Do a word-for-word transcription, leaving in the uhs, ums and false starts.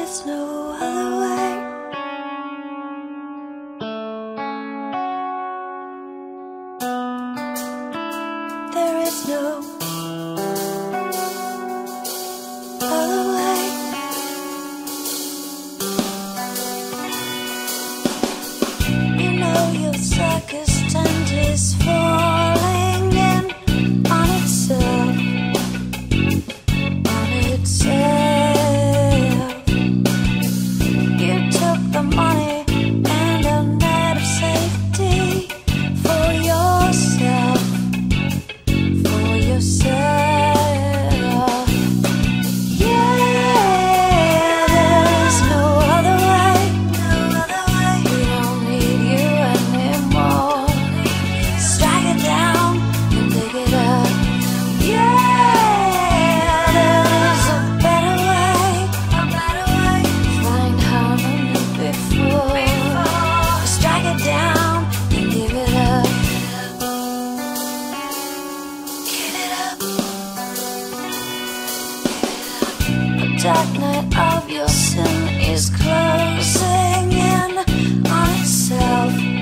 is no other way. There is no other way. You know your circus tent is falling in on itself, on itself. You took the money and a net of safety for yourself, for yourself. Yeah, there's no other way, no other way. We don't need you anymore. Strike it down and dig it up. Yeah, there's a better way, a better way. Find harmony before, before. Strike it down and give it up. Give it up. The dark night of your sin is closing in on itself.